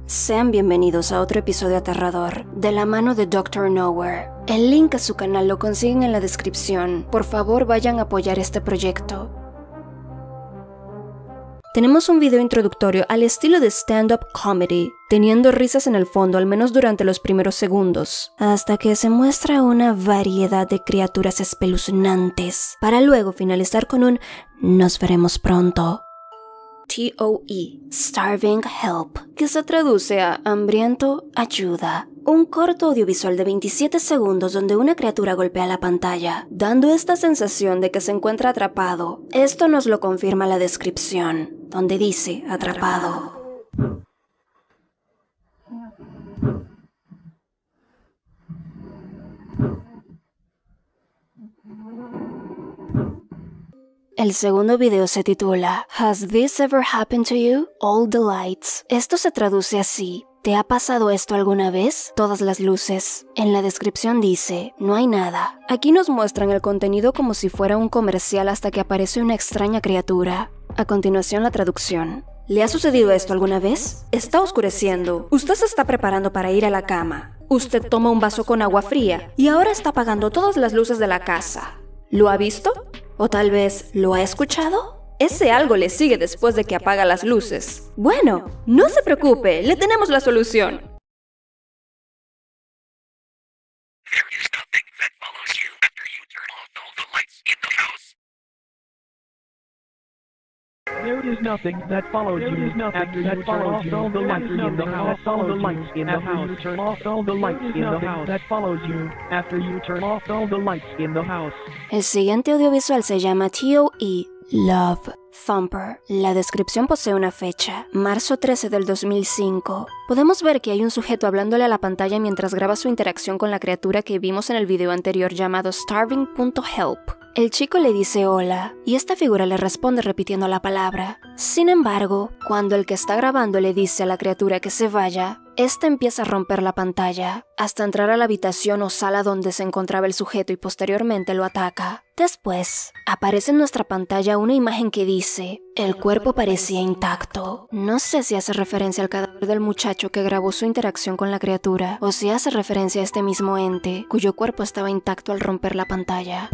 Sean bienvenidos a otro episodio aterrador, de la mano de Dr. Nowhere. El link a su canal lo consiguen en la descripción. Por favor, vayan a apoyar este proyecto. Tenemos un video introductorio al estilo de stand-up comedy, teniendo risas en el fondo al menos durante los primeros segundos, hasta que se muestra una variedad de criaturas espeluznantes, para luego finalizar con un "nos veremos pronto". TOE, Starving Help, que se traduce a hambriento, ayuda. Un corto audiovisual de 27 segundos donde una criatura golpea la pantalla, dando esta sensación de que se encuentra atrapado. Esto nos lo confirma la descripción, donde dice atrapado. El segundo video se titula Has this ever happened to you? All the lights. Esto se traduce así: ¿te ha pasado esto alguna vez? Todas las luces. En la descripción dice, no hay nada. Aquí nos muestran el contenido como si fuera un comercial hasta que aparece una extraña criatura. A continuación la traducción. ¿Le ha sucedido esto alguna vez? Está oscureciendo. Usted se está preparando para ir a la cama. Usted toma un vaso con agua fría y ahora está apagando todas las luces de la casa. ¿Lo ha visto? ¿O tal vez lo ha escuchado? Ese algo le sigue después de que apaga las luces. Bueno, no se preocupe, le tenemos la solución. There is nothing that follows you after you turn off all the lights in the house. All the lights in the house. Turn off all the lights in the house. That follows you after you turn off all the lights in the house. El siguiente audiovisual se llama TOE, Love Thumper. La descripción posee una fecha, marzo 13 del 2005. Podemos ver que hay un sujeto hablándole a la pantalla mientras graba su interacción con la criatura que vimos en el video anterior llamado Starving.help. El chico le dice hola, y esta figura le responde repitiendo la palabra. Sin embargo, cuando el que está grabando le dice a la criatura que se vaya, esta empieza a romper la pantalla, hasta entrar a la habitación o sala donde se encontraba el sujeto y posteriormente lo ataca. Después, aparece en nuestra pantalla una imagen que dice, el cuerpo parecía intacto. No sé si hace referencia al cadáver del muchacho que grabó su interacción con la criatura, o si hace referencia a este mismo ente, cuyo cuerpo estaba intacto al romper la pantalla.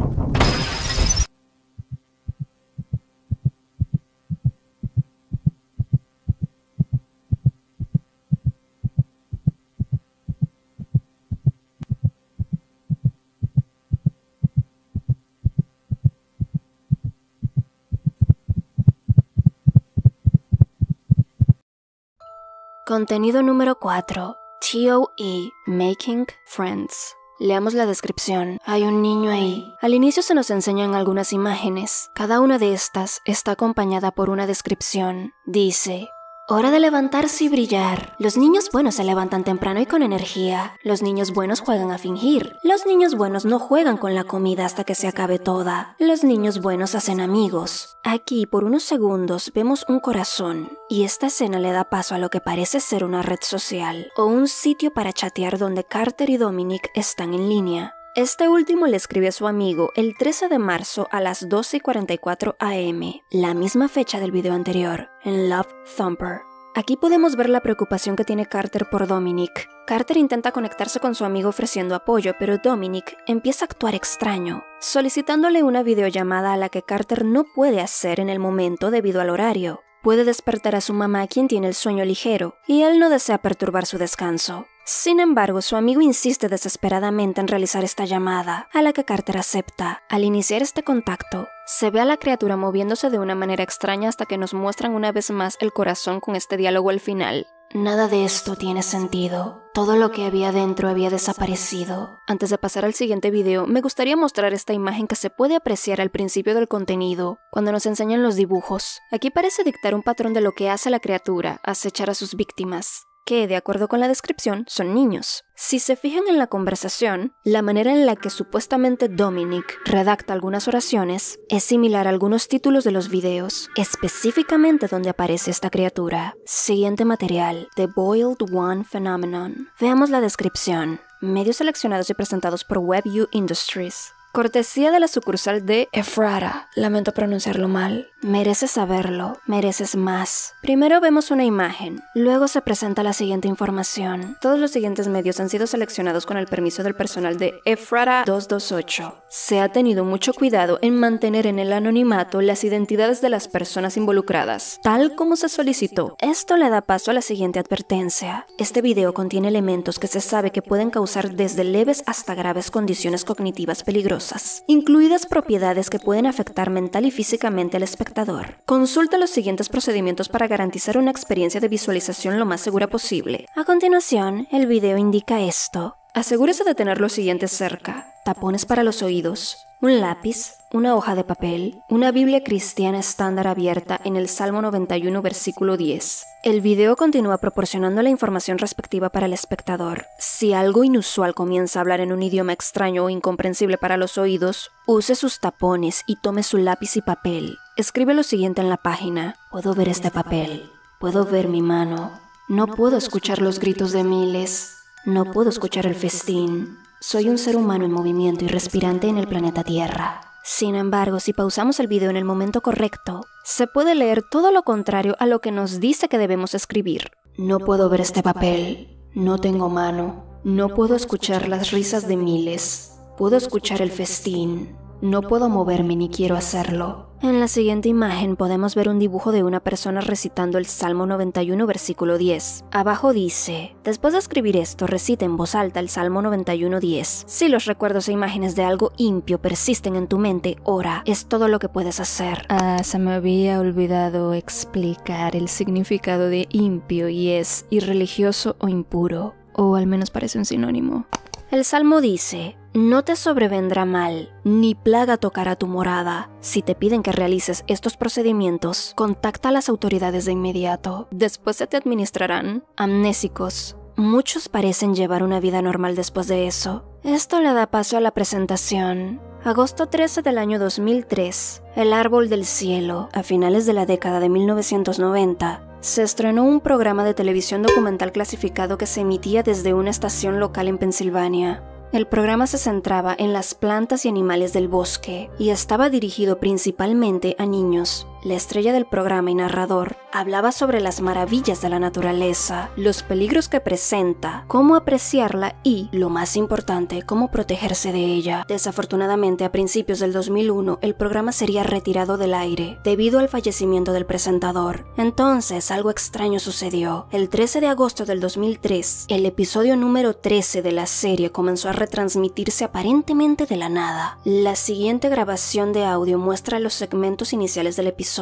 Contenido número 4. TOE, Making Friends. Leamos la descripción. Hay un niño ahí. Al inicio se nos enseñan algunas imágenes. Cada una de estas está acompañada por una descripción. Dice: hora de levantarse y brillar. Los niños buenos se levantan temprano y con energía. Los niños buenos juegan a fingir. Los niños buenos no juegan con la comida hasta que se acabe toda. Los niños buenos hacen amigos. Aquí, por unos segundos, vemos un corazón. Y esta escena le da paso a lo que parece ser una red social, o un sitio para chatear donde Carter y Dominic están en línea. Este último le escribe a su amigo el 13 de marzo a las 12:44 am, la misma fecha del video anterior, en Love Thumper. Aquí podemos ver la preocupación que tiene Carter por Dominic. Carter intenta conectarse con su amigo ofreciendo apoyo, pero Dominic empieza a actuar extraño, solicitándole una videollamada a la que Carter no puede hacer en el momento debido al horario. Puede despertar a su mamá, quien tiene el sueño ligero, y él no desea perturbar su descanso. Sin embargo, su amigo insiste desesperadamente en realizar esta llamada, a la que Carter acepta. Al iniciar este contacto, se ve a la criatura moviéndose de una manera extraña hasta que nos muestran una vez más el corazón con este diálogo al final. Nada de esto tiene sentido. Todo lo que había dentro había desaparecido. Antes de pasar al siguiente video, me gustaría mostrar esta imagen que se puede apreciar al principio del contenido, cuando nos enseñan los dibujos. Aquí parece dictar un patrón de lo que hace la criatura, acechar a sus víctimas, que, de acuerdo con la descripción, son niños. Si se fijan en la conversación, la manera en la que supuestamente Dominic redacta algunas oraciones es similar a algunos títulos de los videos, específicamente donde aparece esta criatura. Siguiente material, The Boiled One Phenomenon. Veamos la descripción. Medios seleccionados y presentados por WebView Industries. cortesía de la sucursal de Ephrata. Lamento pronunciarlo mal. Mereces saberlo, mereces más. Primero vemos una imagen, luego se presenta la siguiente información. Todos los siguientes medios han sido seleccionados con el permiso del personal de Ephrata 228. Se ha tenido mucho cuidado en mantener en el anonimato las identidades de las personas involucradas, tal como se solicitó. Esto le da paso a la siguiente advertencia. Este video contiene elementos que se sabe que pueden causar desde leves hasta graves condiciones cognitivas peligrosas, incluidas propiedades que pueden afectar mental y físicamente al espectador. Consulta los siguientes procedimientos para garantizar una experiencia de visualización lo más segura posible. A continuación, el video indica esto. Asegúrese de tener lo siguiente cerca: tapones para los oídos, un lápiz, una hoja de papel, una Biblia cristiana estándar abierta en el Salmo 91, versículo 10. El video continúa proporcionando la información respectiva para el espectador. Si algo inusual comienza a hablar en un idioma extraño o incomprensible para los oídos, use sus tapones y tome su lápiz y papel. Escribe lo siguiente en la página: puedo ver este papel, puedo ver mi mano, no puedo escuchar los gritos de miles. No puedo escuchar el festín. Soy un ser humano en movimiento y respirante en el planeta Tierra. Sin embargo, si pausamos el video en el momento correcto, se puede leer todo lo contrario a lo que nos dice que debemos escribir. No puedo ver este papel. No tengo mano. No puedo escuchar las risas de miles. Puedo escuchar el festín. No puedo moverme ni quiero hacerlo. En la siguiente imagen podemos ver un dibujo de una persona recitando el Salmo 91, versículo 10. Abajo dice: después de escribir esto, recita en voz alta el Salmo 91, 10. Si los recuerdos e imágenes de algo impío persisten en tu mente, ora. Es todo lo que puedes hacer. Se me había olvidado explicar el significado de impío, y es irreligioso o impuro. O al menos parece un sinónimo. El Salmo dice: no te sobrevendrá mal, ni plaga tocará tu morada. Si te piden que realices estos procedimientos, contacta a las autoridades de inmediato. Después se te administrarán amnésicos. Muchos parecen llevar una vida normal después de eso. Esto le da paso a la presentación. Agosto 13 del año 2003, El árbol del cielo. A finales de la década de 1990, se estrenó un programa de televisión documental clasificado que se emitía desde una estación local en Pensilvania. El programa se centraba en las plantas y animales del bosque y estaba dirigido principalmente a niños. La estrella del programa y narrador hablaba sobre las maravillas de la naturaleza, los peligros que presenta, cómo apreciarla y, lo más importante, cómo protegerse de ella. Desafortunadamente, a principios del 2001, el programa sería retirado del aire debido al fallecimiento del presentador. Entonces, algo extraño sucedió. El 13 de agosto del 2003, el episodio número 13 de la serie comenzó a retransmitirse aparentemente de la nada. La siguiente grabación de audio muestra los segmentos iniciales del episodio.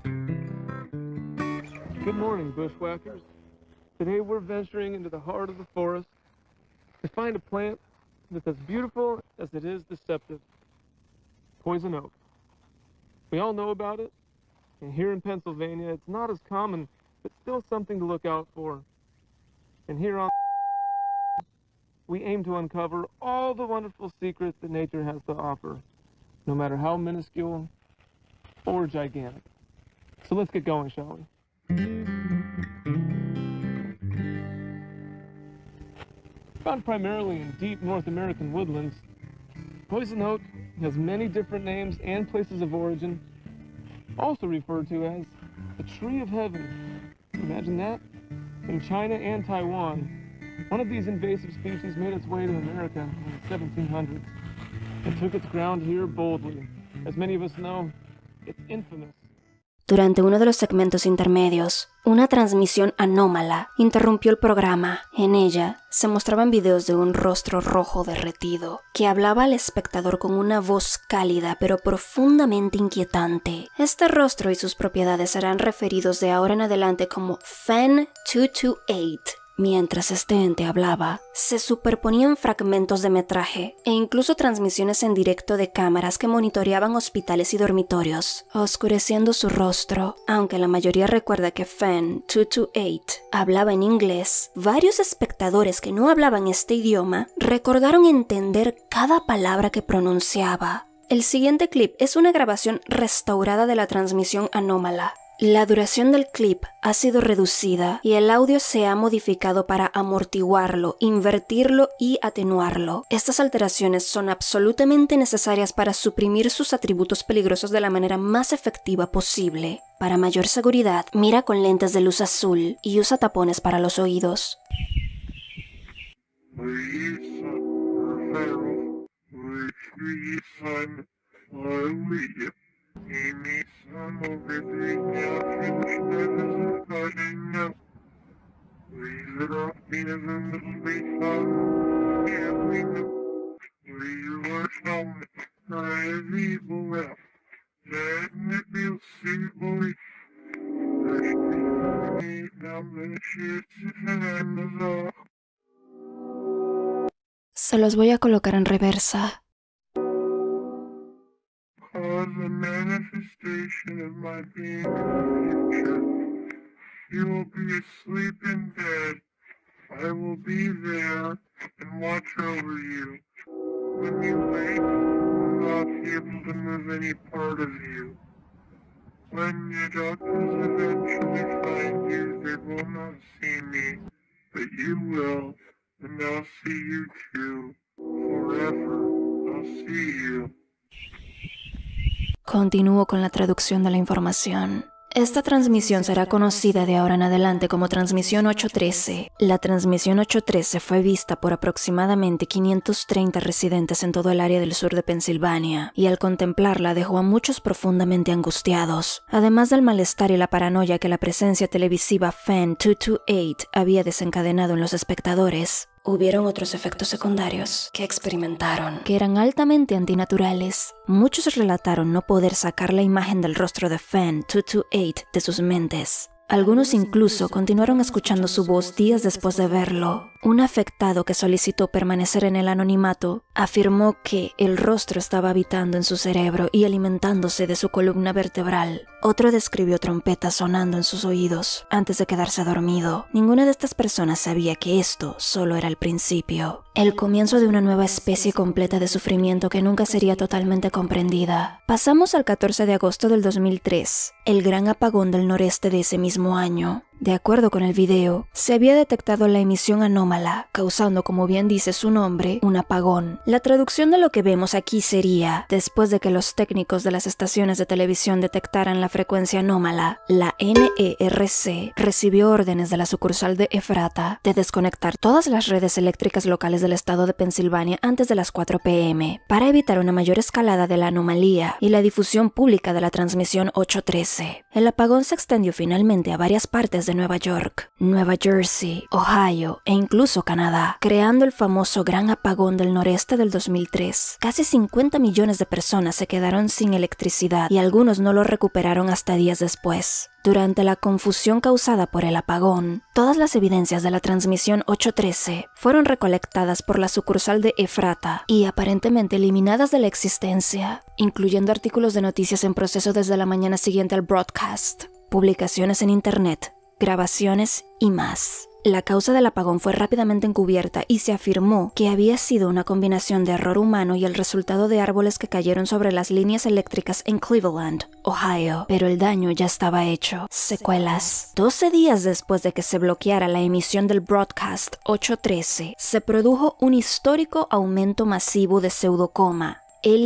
Good morning, bushwhackers. Today we're venturing into the heart of the forest to find a plant that's as beautiful as it is deceptive. Poison oak. We all know about it, and here in Pennsylvania it's not as common, but still something to look out for. And here on we aim to uncover all the wonderful secrets that nature has to offer, no matter how minuscule or gigantic. So let's get going, shall we? Found primarily in deep North American woodlands, poison oak has many different names and places of origin, also referred to as the tree of heaven. Imagine that? In China and Taiwan, one of these invasive species made its way to America in the 1700s and took its ground here boldly. As many of us know, it's infamous. Durante uno de los segmentos intermedios, una transmisión anómala interrumpió el programa. En ella se mostraban videos de un rostro rojo derretido que hablaba al espectador con una voz cálida pero profundamente inquietante. Este rostro y sus propiedades serán referidos de ahora en adelante como Fan 228. Mientras este ente hablaba, se superponían fragmentos de metraje e incluso transmisiones en directo de cámaras que monitoreaban hospitales y dormitorios, oscureciendo su rostro. Aunque la mayoría recuerda que Fan 228 hablaba en inglés, varios espectadores que no hablaban este idioma recordaron entender cada palabra que pronunciaba. El siguiente clip es una grabación restaurada de la transmisión anómala. La duración del clip ha sido reducida y el audio se ha modificado para amortiguarlo, invertirlo y atenuarlo. Estas alteraciones son absolutamente necesarias para suprimir sus atributos peligrosos de la manera más efectiva posible. Para mayor seguridad, mira con lentes de luz azul y usa tapones para los oídos. Se los voy a colocar en reversa. You will be asleep in bed. I will be there and watch over you. When you wake, you will not be able to move any part of you. When your doctors eventually find you, they will not see me, but you will, and I'll see you too. Forever, I'll see you. Continúo con la traducción de la información. Esta transmisión será conocida de ahora en adelante como Transmisión 813. La Transmisión 813 fue vista por aproximadamente 530 residentes en todo el área del sur de Pensilvania, y al contemplarla dejó a muchos profundamente angustiados, además del malestar y la paranoia que la presencia televisiva Fan 228 había desencadenado en los espectadores. Hubieron otros efectos secundarios que experimentaron, que eran altamente antinaturales. Muchos relataron no poder sacar la imagen del rostro de Fan 228 de sus mentes. Algunos incluso continuaron escuchando su voz días después de verlo. Un afectado que solicitó permanecer en el anonimato afirmó que el rostro estaba habitando en su cerebro y alimentándose de su columna vertebral. Otro describió trompetas sonando en sus oídos antes de quedarse dormido. Ninguna de estas personas sabía que esto solo era el principio, el comienzo de una nueva especie completa de sufrimiento que nunca sería totalmente comprendida. Pasamos al 14 de agosto del 2003, el gran apagón del noreste de ese mismo año. De acuerdo con el video, se había detectado la emisión anómala, causando, como bien dice su nombre, un apagón. La traducción de lo que vemos aquí sería: después de que los técnicos de las estaciones de televisión detectaran la frecuencia anómala, la NERC recibió órdenes de la sucursal de Ephrata de desconectar todas las redes eléctricas locales del estado de Pensilvania antes de las 4 p.m. para evitar una mayor escalada de la anomalía y la difusión pública de la transmisión 813. El apagón se extendió finalmente a varias partes de Nueva York, Nueva Jersey, Ohio e incluso Canadá, creando el famoso Gran Apagón del Noreste del 2003. Casi 50 millones de personas se quedaron sin electricidad y algunos no lo recuperaron hasta días después. Durante la confusión causada por el apagón, todas las evidencias de la transmisión 813 fueron recolectadas por la sucursal de Ephrata y aparentemente eliminadas de la existencia, incluyendo artículos de noticias en proceso desde la mañana siguiente al broadcast, publicaciones en internet, grabaciones y más. La causa del apagón fue rápidamente encubierta y se afirmó que había sido una combinación de error humano y el resultado de árboles que cayeron sobre las líneas eléctricas en Cleveland, Ohio. Pero el daño ya estaba hecho. Secuelas. 12 días después de que se bloqueara la emisión del broadcast 813, se produjo un histórico aumento masivo de pseudocoma,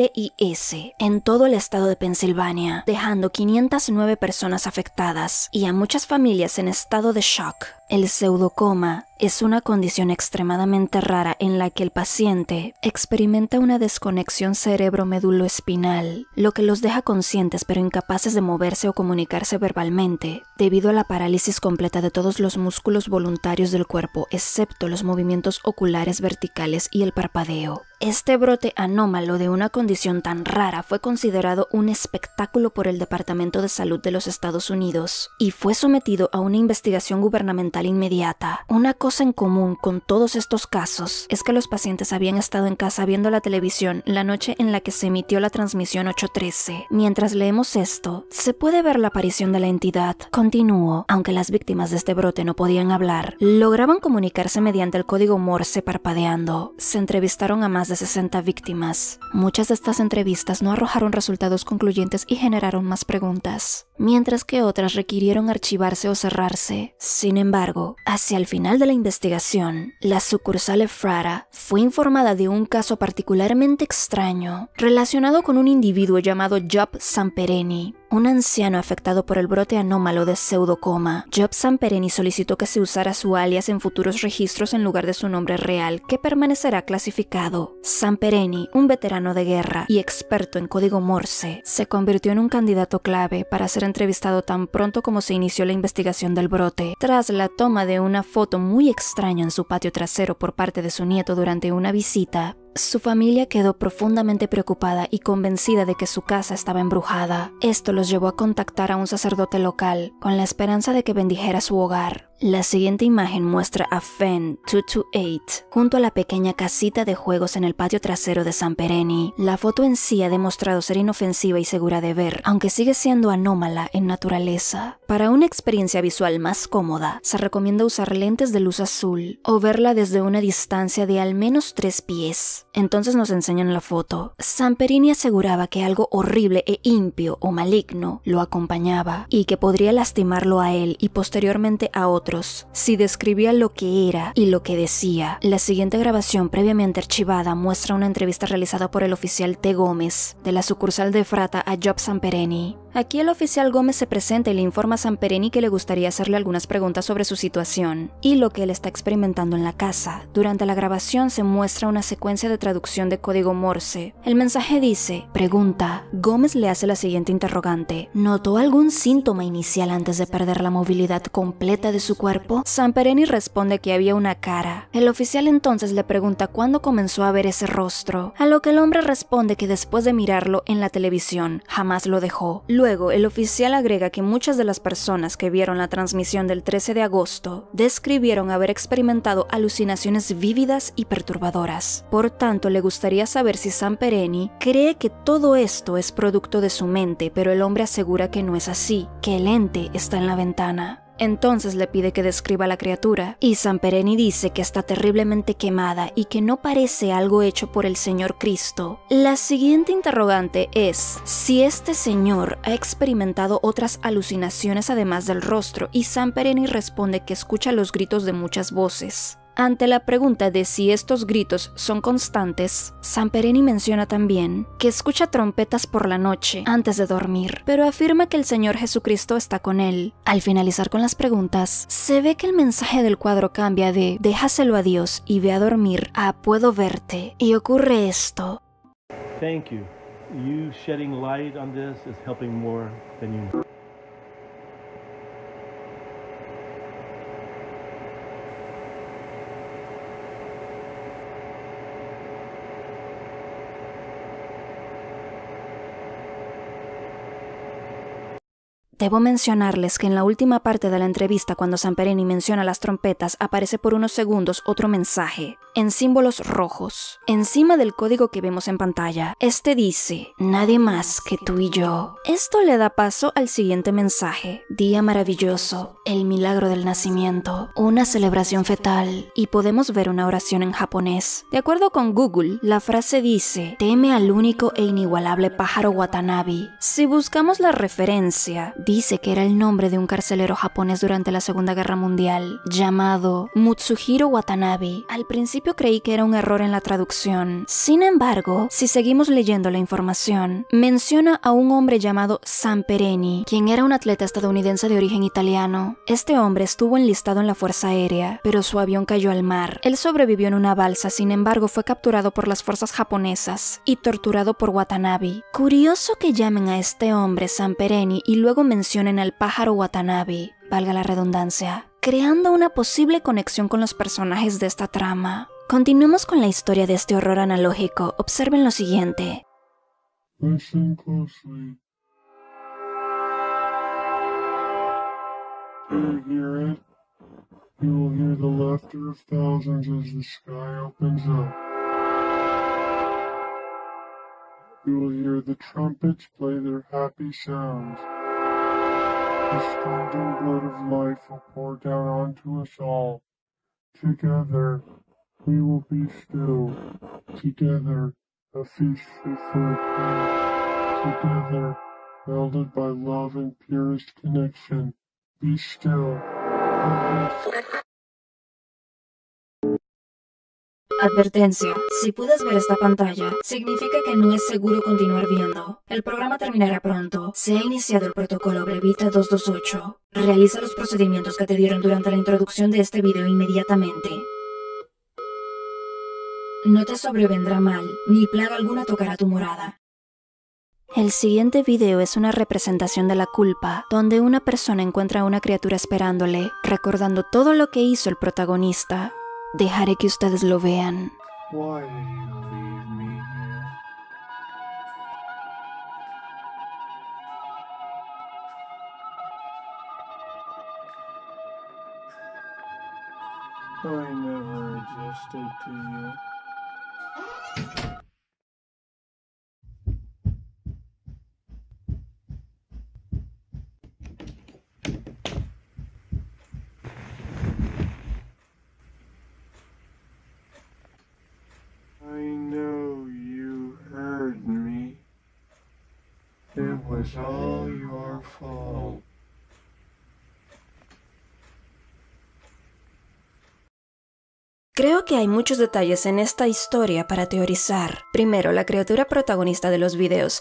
LIS, en todo el estado de Pensilvania, dejando 509 personas afectadas y a muchas familias en estado de shock. El pseudocoma es una condición extremadamente rara en la que el paciente experimenta una desconexión cerebro-meduloespinal, lo que los deja conscientes pero incapaces de moverse o comunicarse verbalmente, debido a la parálisis completa de todos los músculos voluntarios del cuerpo, excepto los movimientos oculares verticales y el parpadeo. Este brote anómalo de una condición tan rara fue considerado un espectáculo por el Departamento de Salud de los Estados Unidos y fue sometido a una investigación gubernamental inmediata. Una cosa en común con todos estos casos es que los pacientes habían estado en casa viendo la televisión la noche en la que se emitió la transmisión 813. Mientras leemos esto, se puede ver la aparición de la entidad. Continúo. Aunque las víctimas de este brote no podían hablar, lograban comunicarse mediante el código Morse parpadeando. Se entrevistaron a más de 60 víctimas. Muchas de estas entrevistas no arrojaron resultados concluyentes y generaron más preguntas. mientras que otras requirieron archivarse o cerrarse. Sin embargo, hacia el final de la investigación, la sucursal Ephrata fue informada de un caso particularmente extraño relacionado con un individuo llamado Job Sampereni, un anciano afectado por el brote anómalo de pseudocoma. Job Sampereni solicitó que se usara su alias en futuros registros en lugar de su nombre real, que permanecerá clasificado. Sampereni, un veterano de guerra y experto en código Morse, se convirtió en un candidato clave para ser entrevistado tan pronto como se inició la investigación del brote. Tras la toma de una foto muy extraña en su patio trasero por parte de su nieto durante una visita, su familia quedó profundamente preocupada y convencida de que su casa estaba embrujada. Esto los llevó a contactar a un sacerdote local con la esperanza de que bendijera su hogar. La siguiente imagen muestra a Fen 228 junto a la pequeña casita de juegos en el patio trasero de Sampereni. La foto en sí ha demostrado ser inofensiva y segura de ver, aunque sigue siendo anómala en naturaleza. Para una experiencia visual más cómoda, se recomienda usar lentes de luz azul o verla desde una distancia de al menos 3 pies. Entonces nos enseñan la foto. Sampereni aseguraba que algo horrible e impío o maligno lo acompañaba y que podría lastimarlo a él y posteriormente a otros si describía lo que era y lo que decía. La siguiente grabación previamente archivada muestra una entrevista realizada por el oficial T. Gómez de la sucursal de Ephrata a Job Sampereni. Aquí el oficial Gómez se presenta y le informa a Sampereni que le gustaría hacerle algunas preguntas sobre su situación y lo que él está experimentando en la casa. Durante la grabación se muestra una secuencia de traducción de código Morse. El mensaje dice, pregunta. Gómez le hace la siguiente interrogante. ¿Notó algún síntoma inicial antes de perder la movilidad completa de su cuerpo? Sampereni responde que había una cara. El oficial entonces le pregunta cuándo comenzó a ver ese rostro, a lo que el hombre responde que después de mirarlo en la televisión, jamás lo dejó. Luego, el oficial agrega que muchas de las personas que vieron la transmisión del 13 de agosto describieron haber experimentado alucinaciones vívidas y perturbadoras. Por tanto, le gustaría saber si Sampereni cree que todo esto es producto de su mente, pero el hombre asegura que no es así, que el ente está en la ventana. Entonces le pide que describa a la criatura, y Sampereni dice que está terriblemente quemada y que no parece algo hecho por el Señor Cristo. La siguiente interrogante es si este señor ha experimentado otras alucinaciones además del rostro, y Sampereni responde que escucha los gritos de muchas voces. Ante la pregunta de si estos gritos son constantes, Sampereni menciona también que escucha trompetas por la noche antes de dormir, pero afirma que el Señor Jesucristo está con él. Al finalizar con las preguntas, se ve que el mensaje del cuadro cambia de déjaselo a Dios y ve a dormir a puedo verte, y ocurre esto. Thank you. You shedding light on this is helping more than you know. Debo mencionarles que en la última parte de la entrevista, cuando Sampereni menciona las trompetas, aparece por unos segundos otro mensaje, en símbolos rojos, encima del código que vemos en pantalla. Este dice, nadie más que tú y yo. Esto le da paso al siguiente mensaje, día maravilloso, el milagro del nacimiento, una celebración fetal, y podemos ver una oración en japonés. De acuerdo con Google, la frase dice, teme al único e inigualable pájaro Watanabe. Si buscamos la referencia, dice que era el nombre de un carcelero japonés durante la Segunda Guerra Mundial, llamado Mutsuhiro Watanabe. Al principio creí que era un error en la traducción. Sin embargo, si seguimos leyendo la información, menciona a un hombre llamado Sampereni, quien era un atleta estadounidense de origen italiano. Este hombre estuvo enlistado en la Fuerza Aérea, pero su avión cayó al mar. Él sobrevivió en una balsa, sin embargo fue capturado por las fuerzas japonesas y torturado por Watanabe. Curioso que llamen a este hombre Sampereni y luego mencionen al pájaro Watanabe, valga la redundancia, creando una posible conexión con los personajes de esta trama. Continuemos con la historia de este horror analógico. Observen lo siguiente. Listen closely. Do you hear it? You will hear the laughter of thousands as the sky opens up. You will hear the trumpets play their happy sounds. The scalding blood of life will pour down onto us all. Together, we will be still. Together, a feast fit for a king. Together, welded by love and purest connection. Be still. Advertencia. Si puedes ver esta pantalla, significa que no es seguro continuar viendo. El programa terminará pronto. Se ha iniciado el protocolo Brevita 228. Realiza los procedimientos que te dieron durante la introducción de este video inmediatamente. No te sobrevendrá mal, ni plaga alguna tocará tu morada. El siguiente video es una representación de la culpa, donde una persona encuentra a una criatura esperándole, recordando todo lo que hizo el protagonista. Dejaré que ustedes lo vean. Why did you leave me here? I never adjusted to you. I know you heard me. It was all your fault. Creo que hay muchos detalles en esta historia para teorizar. Primero, la criatura protagonista de los videos,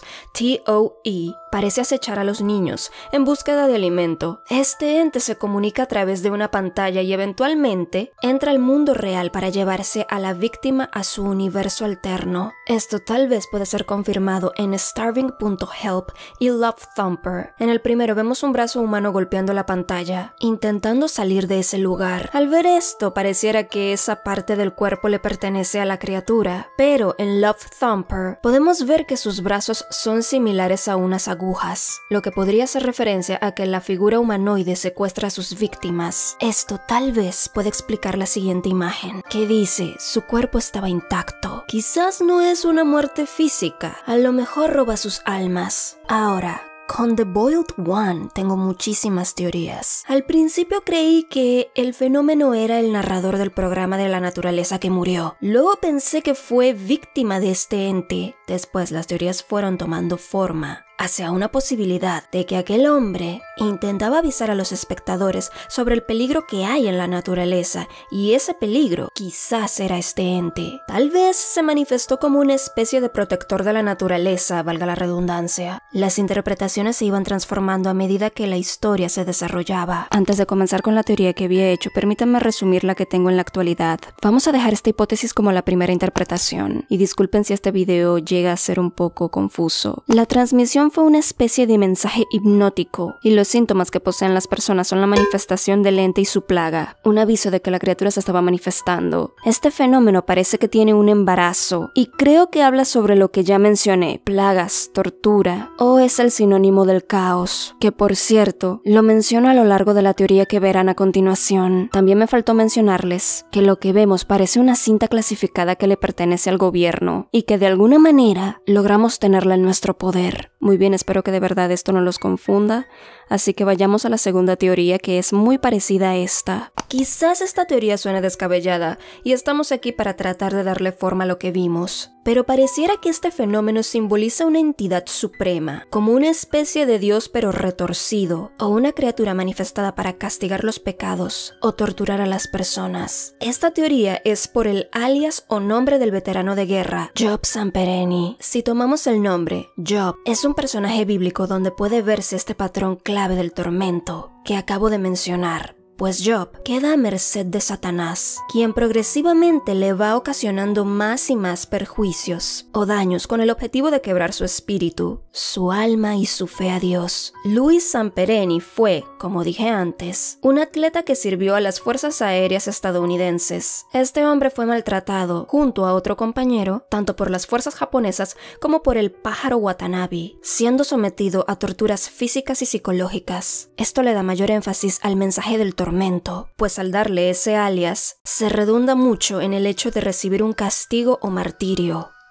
TOE, parece acechar a los niños en búsqueda de alimento. Este ente se comunica a través de una pantalla y eventualmente entra al mundo real para llevarse a la víctima a su universo alterno. Esto tal vez puede ser confirmado en Starving.help y Love Thumper. En el primero vemos un brazo humano golpeando la pantalla, intentando salir de ese lugar. Al ver esto, pareciera que esa parte del cuerpo le pertenece a la criatura, pero en Love Thumper podemos ver que sus brazos son similares a unas agujas, lo que podría hacer referencia a que la figura humanoide secuestra a sus víctimas. Esto tal vez puede explicar la siguiente imagen, que dice, su cuerpo estaba intacto. Quizás no es una muerte física, a lo mejor roba sus almas. Ahora, con The Boiled One tengo muchísimas teorías. Al principio creí que el fenómeno era el narrador del programa de la naturaleza que murió. Luego pensé que fue víctima de este ente. Después las teorías fueron tomando forma hacia una posibilidad de que aquel hombre intentaba avisar a los espectadores sobre el peligro que hay en la naturaleza, y ese peligro quizás era este ente. Tal vez se manifestó como una especie de protector de la naturaleza, valga la redundancia. Las interpretaciones se iban transformando a medida que la historia se desarrollaba. Antes de comenzar con la teoría que había hecho, permítanme resumir la que tengo en la actualidad. Vamos a dejar esta hipótesis como la primera interpretación, y disculpen si este video llega a ser un poco confuso. La transmisión fue una especie de mensaje hipnótico, y los síntomas que poseen las personas son la manifestación del ente y su plaga, un aviso de que la criatura se estaba manifestando. Este fenómeno parece que tiene un embarazo, y creo que habla sobre lo que ya mencioné, plagas, tortura, o es el sinónimo del caos, que por cierto, lo menciono a lo largo de la teoría que verán a continuación. También me faltó mencionarles que lo que vemos parece una cinta clasificada que le pertenece al gobierno, y que de alguna manera logramos tenerla en nuestro poder. Muy bien, espero que de verdad esto no los confunda, así que vayamos a la segunda teoría, que es muy parecida a esta. Quizás esta teoría suene descabellada, y estamos aquí para tratar de darle forma a lo que vimos, pero pareciera que este fenómeno simboliza una entidad suprema, como una especie de Dios pero retorcido, o una criatura manifestada para castigar los pecados o torturar a las personas. Esta teoría es por el alias o nombre del veterano de guerra, Job Sampereni. Si tomamos el nombre, Job es un personaje bíblico donde puede verse este patrón clave del tormento que acabo de mencionar. Pues Job queda a merced de Satanás, quien progresivamente le va ocasionando más y más perjuicios o daños con el objetivo de quebrar su espíritu, su alma y su fe a Dios. Louis Sampereni fue, como dije antes, un atleta que sirvió a las fuerzas aéreas estadounidenses. Este hombre fue maltratado, junto a otro compañero, tanto por las fuerzas japonesas como por el pájaro Watanabe, siendo sometido a torturas físicas y psicológicas. Esto le da mayor énfasis al mensaje del tormento, pues al darle ese alias, se redunda mucho en el hecho de recibir un castigo o martirio.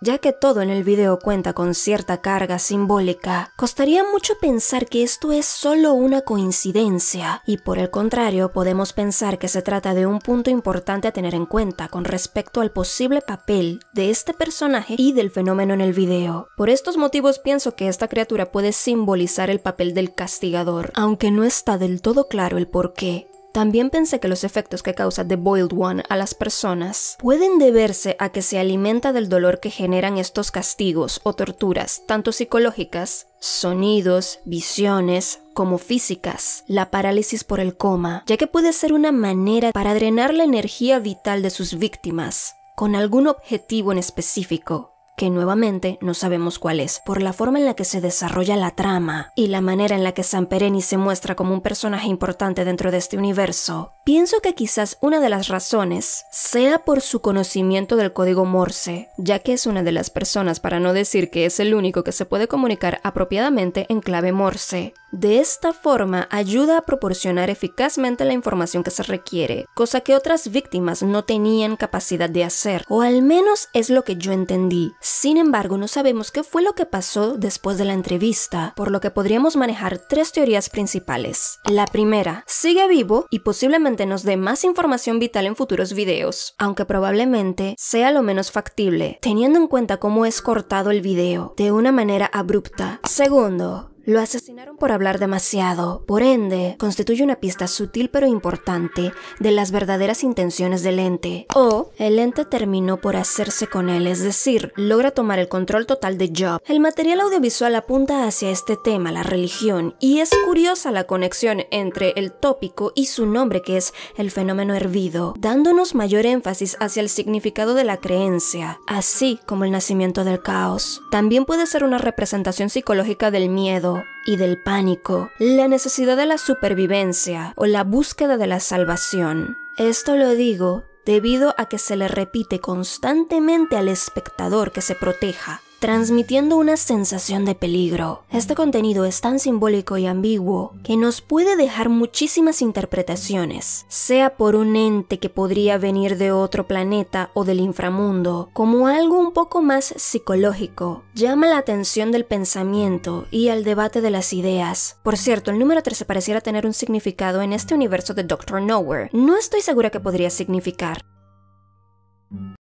Ya que todo en el video cuenta con cierta carga simbólica, costaría mucho pensar que esto es solo una coincidencia, y por el contrario podemos pensar que se trata de un punto importante a tener en cuenta con respecto al posible papel de este personaje y del fenómeno en el video. Por estos motivos pienso que esta criatura puede simbolizar el papel del castigador, aunque no está del todo claro el por qué. También pensé que los efectos que causa The Boiled One a las personas pueden deberse a que se alimenta del dolor que generan estos castigos o torturas, tanto psicológicas, sonidos, visiones, como físicas, la parálisis por el coma, ya que puede ser una manera para drenar la energía vital de sus víctimas, con algún objetivo en específico, que nuevamente no sabemos cuál es, por la forma en la que se desarrolla la trama y la manera en la que Sampereni se muestra como un personaje importante dentro de este universo. Pienso que quizás una de las razones sea por su conocimiento del código Morse, ya que es una de las personas, para no decir que es el único que se puede comunicar apropiadamente en clave Morse. De esta forma ayuda a proporcionar eficazmente la información que se requiere, cosa que otras víctimas no tenían capacidad de hacer, o al menos es lo que yo entendí. Sin embargo, no sabemos qué fue lo que pasó después de la entrevista, por lo que podríamos manejar 3 teorías principales. La primera, sigue vivo y posiblemente nos dé más información vital en futuros videos, aunque probablemente sea lo menos factible, teniendo en cuenta cómo es cortado el video, de una manera abrupta. Segundo, lo asesinaron por hablar demasiado, por ende, constituye una pista sutil pero importante de las verdaderas intenciones del ente. O el ente terminó por hacerse con él, es decir, logra tomar el control total de Job. El material audiovisual apunta hacia este tema, la religión, y es curiosa la conexión entre el tópico y su nombre, que es el fenómeno hervido, dándonos mayor énfasis hacia el significado de la creencia, así como el nacimiento del caos. También puede ser una representación psicológica del miedo y del pánico, la necesidad de la supervivencia o la búsqueda de la salvación. Esto lo digo debido a que se le repite constantemente al espectador que se proteja, transmitiendo una sensación de peligro. Este contenido es tan simbólico y ambiguo que nos puede dejar muchísimas interpretaciones, sea por un ente que podría venir de otro planeta o del inframundo, como algo un poco más psicológico. Llama la atención del pensamiento y al debate de las ideas. Por cierto, el número 13 pareciera tener un significado en este universo de Dr. Nowhere. No estoy segura qué podría significar.